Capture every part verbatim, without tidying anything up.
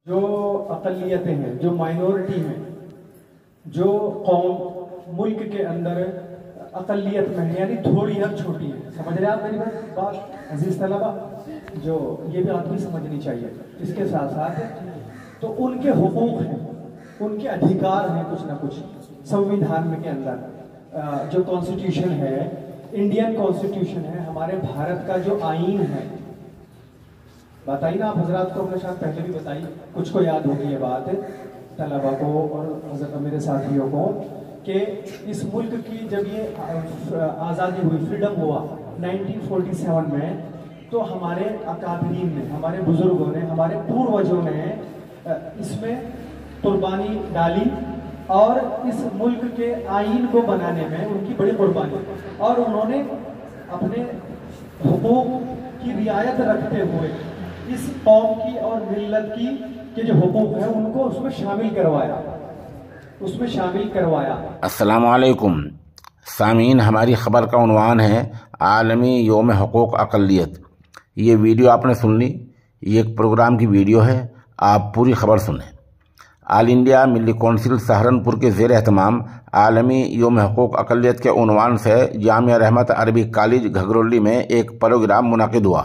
جو اقلیتیں ہیں، جو مائنورٹی ہیں، جو قوم ملک کے اندر اقلیت میں ہے، یعنی تھوڑی ہر چھوٹی ہے، سمجھ رہے آپ میری بات عزیز طلبہ؟ جو یہ بھی آدمی سمجھنی چاہیے اس کے ساتھ ساتھ، تو ان کے حقوق ہیں، ان کے ادھیکار ہیں کچھ نہ کچھ سمویدھان کے اندر۔ جو کانسٹیٹیوشن ہے، انڈین کانسٹیٹیوشن ہے، ہمارے بھارت کا جو آئین ہے، بتائی نا آپ حضرات کو، اپنے ساتھ پہلے بھی بتائی، کچھ کو یاد ہوگی یہ بات طلبہ کو اور حضرت میرے ساتھیوں کو، کہ اس ملک کی جب یہ آزادی ہوئی، فریڈم ہوا نائنٹین فورٹی سیون میں، تو ہمارے اکابرین نے، ہمارے بزرگوں نے، ہمارے پوروجوں نے اس میں قربانی ڈالی، اور اس ملک کے آئین کو بنانے میں ان کی بڑی قربانی، اور انہوں نے اپنے حقوق کی رعایت رکھتے ہوئے اس قوم کی اور ملت کی کے جو حقوق ہیں ان کو اس میں شامل کروایا اس میں شامل کروایا السلام علیکم سامعین، ہماری خبر کا عنوان ہے عالمی یوم حقوق اقلیت۔ یہ ویڈیو آپ نے سن لی، یہ ایک پروگرام کی ویڈیو ہے، آپ پوری خبر سنیں۔ All India Milli council Saharanpur کے زیر اہتمام عالمی یوم حقوق اقلیت کے عنوان سے جامعہ رحمت عربی کالج گھگرولی میں ایک پروگرام منعقد ہوا،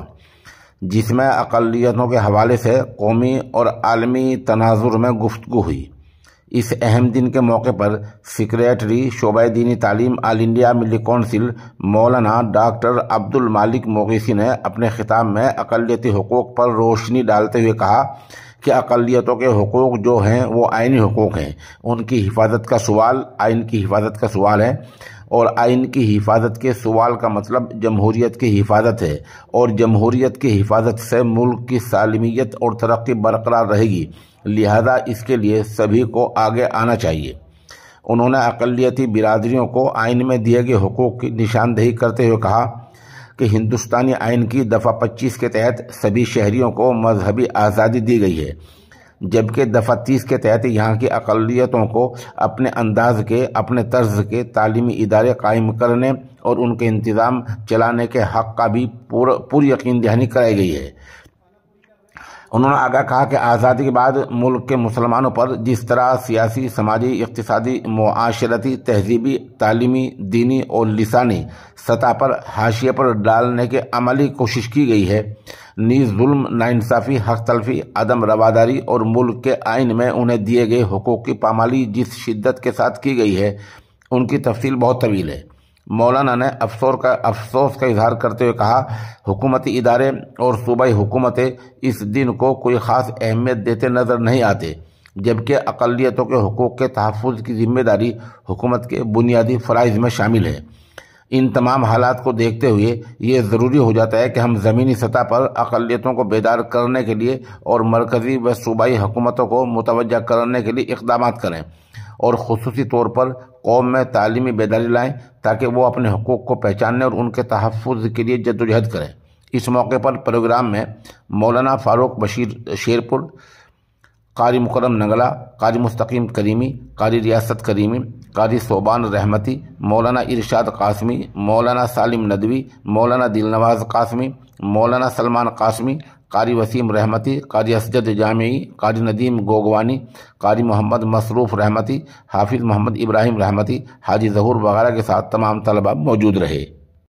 جس میں اقلیتوں کے حوالے سے قومی اور عالمی تناظر میں گفتگو ہوئی۔ اس اہم دن کے موقع پر سیکریٹری شعبہ دینی تعلیم all India Milli council Maulana doctor Abdul Malik Mughisi نے اپنے خطاب میں اقلیتی حقوق پر روشنی ڈالتے ہوئے کہا کہ اقلیتوں کے حقوق جو ہیں وہ آئینی حقوق ہیں، ان کی حفاظت کا سوال آئین کی حفاظت کا سوال ہے، اور آئین کی حفاظت کے سوال کا مطلب جمہوریت کی حفاظت ہے، اور جمہوریت کی حفاظت سے ملک کی سالمیت اور ترقی برقرار رہے گی، لہذا اس کے لیے سبھی کو آگے آنا چاہیے۔ انہوں نے اقلیتی برادریوں کو آئین میں دیے گئے حقوق کی نشاندہی کرتے ہوئے کہا کہ ہندوستانی آئین کی دفعہ پچیس کے تحت سبھی شہریوں کو مذہبی آزادی دی گئی ہے، جبکہ دفعہ تیس کے تحت یہاں کی اقلیتوں کو اپنے انداز کے، اپنے طرز کے تعلیمی ادارے قائم کرنے اور ان کے انتظام چلانے کے حق کا بھی پوری یقین دہانی کرائی گئی ہے۔ انہوں نے آگاہ کہا کہ آزادی کے بعد ملک کے مسلمانوں پر جس طرح سیاسی، سماجی، اقتصادی، معاشرتی، تہذیبی، تعلیمی، دینی اور لسانی سطح پر حاشیے پر ڈالنے کی عملی کوشش کی گئی ہے، نیز ظلم، ناانصافی، حق تلفی، عدم رواداری اور ملک کے آئین میں انہیں دیے گئے حقوق کی پامالی جس شدت کے ساتھ کی گئی ہے، ان کی تفصیل بہت طویل ہے۔ مولانا نے افسوس کا افسوس کا اظہار کرتے ہوئے کہا، حکومتی ادارے اور صوبائی حکومتیں اس دن کو کوئی خاص اہمیت دیتے نظر نہیں آتے، جبکہ اقلیتوں کے حقوق کے تحفظ کی ذمہ داری حکومت کے بنیادی فرائض میں شامل ہے۔ ان تمام حالات کو دیکھتے ہوئے یہ ضروری ہو جاتا ہے کہ ہم زمینی سطح پر اقلیتوں کو بیدار کرنے کے لیے اور مرکزی و صوبائی حکومتوں کو متوجہ کرنے کے لیے اقدامات کریں، اور خصوصی طور پر قوم میں تعلیمی بیداری لائیں تاکہ وہ اپنے حقوق کو پہچاننے اور ان کے تحفظ کے لیے جدوجہد کریں۔ اس موقع پر پروگرام میں مولانا فاروق بشیر شیرپور، قاری مکرم ننگلا، قاری مستقیم کریمی، قاری ریاست کریمی، قاری صوبان رحمتی، مولانا ارشاد قاسمی، مولانا سالم ندوی، مولانا دل نواز قاسمی، مولانا سلمان قاسمی، قاری وسیم رحمتی، قاری اسجد جامعی، قاری ندیم گوگوانی، قاری محمد مصروف رحمتی، حافظ محمد ابراہیم رحمتی، حاجی ظہور وغیرہ کے ساتھ تمام طلبہ موجود رہے۔